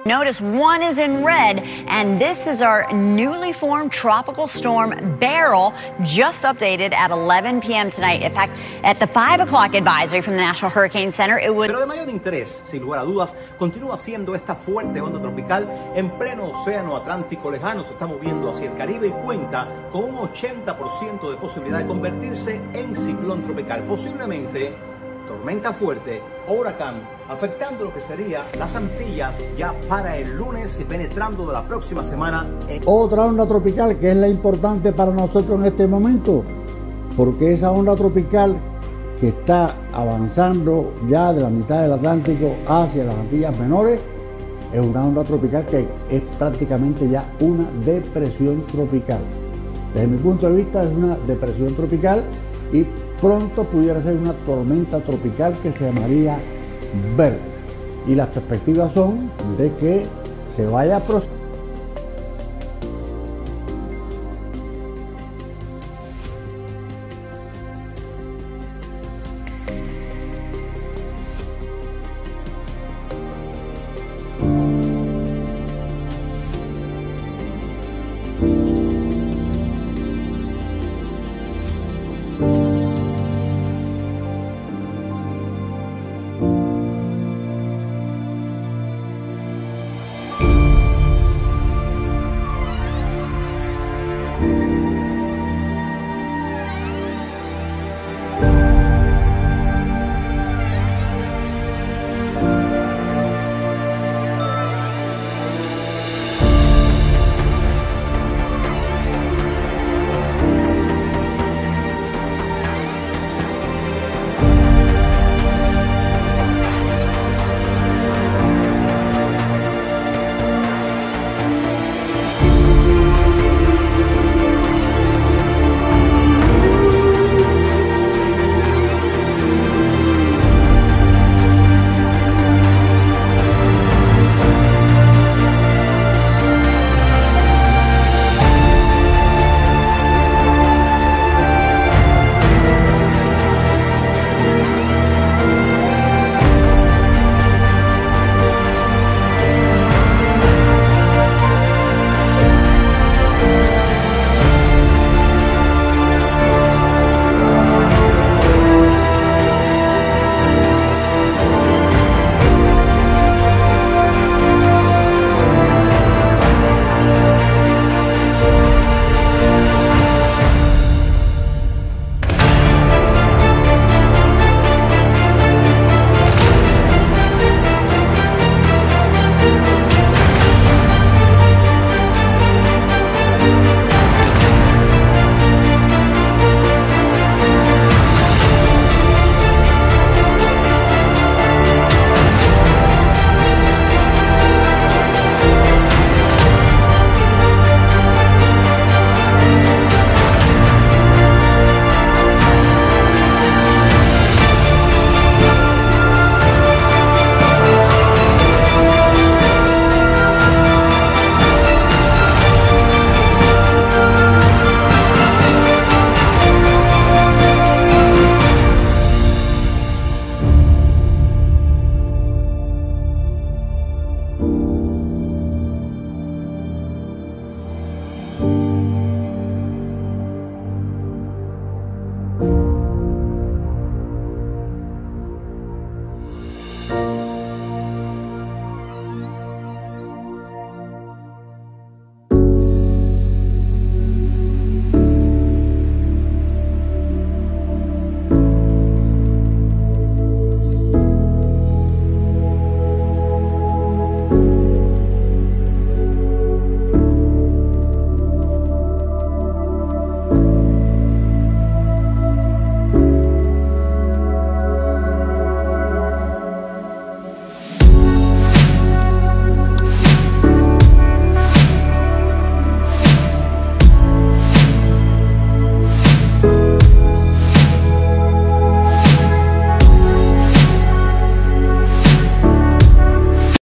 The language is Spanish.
Notice one is in red, and this is our newly formed tropical storm Beryl, just updated at 11 p.m. tonight. In fact, at the 5 o'clock advisory from the National Hurricane Center, it was... Pero de mayor interés, sin lugar a dudas, continúa siendo esta fuerte onda tropical en pleno océano Atlántico lejano. Se está moviendo hacia el Caribe y cuenta con un 80% de posibilidad de convertirse en ciclón tropical. Posiblemente tormenta fuerte o huracán, afectando lo que sería las Antillas ya para el lunes y penetrando de la próxima semana. Otra onda tropical que es la importante para nosotros en este momento, porque esa onda tropical que está avanzando ya de la mitad del Atlántico hacia las Antillas Menores es una onda tropical que es prácticamente ya una depresión tropical. Desde mi punto de vista es una depresión tropical y pronto pudiera ser una tormenta tropical que se llamaría Berta. Y las perspectivas son de que se vaya a